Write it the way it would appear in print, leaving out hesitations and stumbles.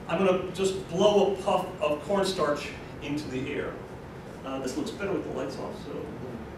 I'm going to just blow a puff of cornstarch into the air. This looks better with the lights off, so